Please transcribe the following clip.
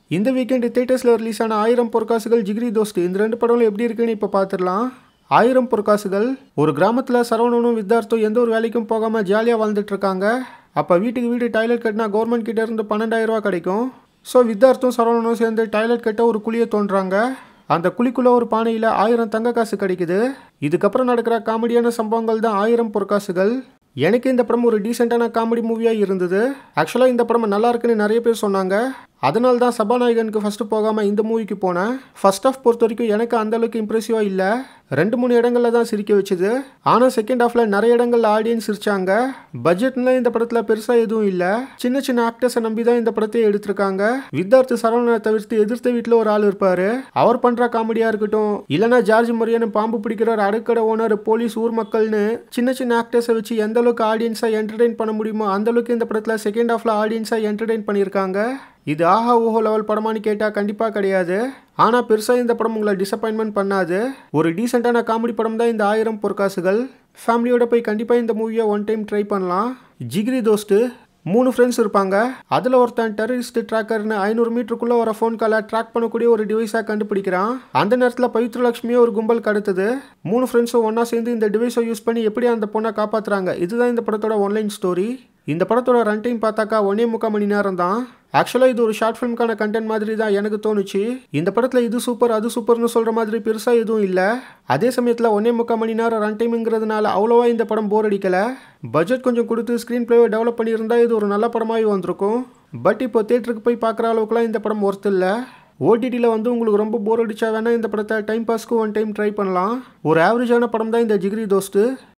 இந்த weekend தியேட்டர்ஸ்ல release ஆன ஆயிரம் பொற்காசுகள் ஜிகிரி தோஸ்து இந்த ரெண்டு படங்களும் எப்படி இருக்குன்னு இப்போ பார்த்துடலாம். ஆயிரம் பொற்காசுகள் ஒரு கிராமத்தில் சரவணனும் வித்தார்த்தும் எந்த ஒரு வேலைக்கும் போகாமல் ஜாலியாக வாழ்ந்துட்டு இருக்காங்க. அப்போ வீட்டுக்கு வீடு டாய்லெட் கட்டினா கவர்மெண்ட் கிட்ட இருந்து 12,000 ரூபா கிடைக்கும். ஸோ வித்தார்த்தும் சரவணனும் சேர்ந்து டாய்லெட் கட்ட ஒரு குழியை தோன்றாங்க. அந்த குழிக்குள்ள ஒரு பானையில் 1000 தங்க காசு கிடைக்குது. இதுக்கப்புறம் நடக்கிற காமெடியான சம்பவங்கள் தான் ஆயிரம் பொற்காசுகள். எனக்கு இந்த படம் ஒரு டீசெண்டான காமெடி மூவியாக இருந்தது. ஆக்சுவலாக இந்த படம் நல்லா இருக்குன்னு நிறைய பேர் சொன்னாங்க. அதனால தான் சபாநாயகனுக்கு ஃபஸ்ட்டு போகாமல் இந்த மூவிக்கு போனேன். ஃபர்ஸ்ட் ஆஃப் பொறுத்த வரைக்கும் எனக்கு அந்தளவுக்கு இம்ப்ரெசிவாக இல்லை. 2-3 இடங்களில் தான் சிரிக்க வச்சுது. ஆனால் செகண்ட் ஹாஃபில் நிறைய இடங்களில் ஆடியன்ஸ் சிரிச்சாங்க. பட்ஜெட்லாம் இந்த படத்தில் பெருசாக எதுவும் இல்லை. சின்ன சின்ன ஆக்டர்ஸை நம்பி தான் இந்த படத்தை எடுத்திருக்காங்க. வித்தார்த்து சரவணனை தவிர்த்து எதிர்த்த வீட்டில் ஒரு ஆள் இருப்பார். அவர் பண்ணுற காமெடியாக இருக்கட்டும், இல்லைனா ஜார்ஜ் மரியான்னு பாம்பு பிடிக்கிறார், அடுக்கடை ஓனர், போலீஸ், ஊர் மக்கள்னு சின்ன சின்ன ஆக்டர்ஸை வச்சு எந்த அளவுக்கு ஆடியன்ஸாக என்டர்டெயின் பண்ண முடியுமோ அந்த அளவுக்கு இந்த படத்தில் செகண்ட் ஹாஃபில் ஆடியன்ஸாக என்டர்டெயின் பண்ணியிருக்காங்க. இது ஆஹா ஓஹோ லெவல் படமானு கேட்டால் கண்டிப்பாக கிடையாது. ஆனால் பெருசாக இந்த படம் உங்களை டிசப்பாயின்மெண்ட் பண்ணாது. ஒரு டீசெண்டான காமெடி படம் தான் இந்த ஆயிரம் பொற்காசுகள். ஃபேமிலியோட போய் கண்டிப்பாக இந்த மூவியை ஒன் டைம் ட்ரை பண்ணலாம். ஜிகிரி தோஸ்து 3 ஃப்ரெண்ட்ஸ் இருப்பாங்க. அதில் ஒருத்தன் டெரரிஸ்ட் ட்ராக்கர்னு 500 மீட்டருக்குள்ளே வர ஃபோன் காலை ட்ராக் பண்ணக்கூடிய ஒரு டிவைஸாக கண்டுபிடிக்கிறான். அந்த நேரத்தில் பவித்ரலட்சுமியை ஒரு கும்பல் கடத்துது. 3 ஃப்ரெண்ட்ஸும் ஒன்றா சேர்ந்து இந்த டிவைஸை யூஸ் பண்ணி எப்படி அந்த பொண்ணை காப்பாற்றுறாங்க. இதுதான் இந்த படத்தோட ஒன்லைன் ஸ்டோரி. இந்த படத்தோட ரன் டைம் பார்த்தாக்கா 1.25 மணி நேரம் தான். ஆக்சுவலாக இது ஒரு ஷார்ட் ஃபிலிம்கான கண்டென்ட் மாதிரி தான் எனக்கு தோணுச்சு. இந்த படத்தில் இது சூப்பர் அது சூப்பர்னு சொல்கிற மாதிரி பெருசாக எதுவும் இல்லை. அதே சமயத்தில் 1.25 மணி நேரம் ரன் டைமுங்கிறதுனால அவ்வளோவா இந்த படம் போர் அடிக்கலை. பட்ஜெட் கொஞ்சம் கொடுத்து ஸ்க்ரீன் பிளேவை டெவலப் பண்ணியிருந்தால் இது ஒரு நல்ல படமாகவே வந்திருக்கும். பட் இப்போ தேட்டருக்கு போய் பார்க்குற அளவுக்குலாம் இந்த படம் ஒர்த் இல்லை. ஓடிடியில் வந்து உங்களுக்கு ரொம்ப போர் அடிச்சா வேணால் இந்த படத்தை டைம் பாஸ்க்கு ஒன் டைம் ட்ரை பண்ணலாம். ஒரு ஆவரேஜான படம் தான் இந்த ஜிகிரி தோஸ்து.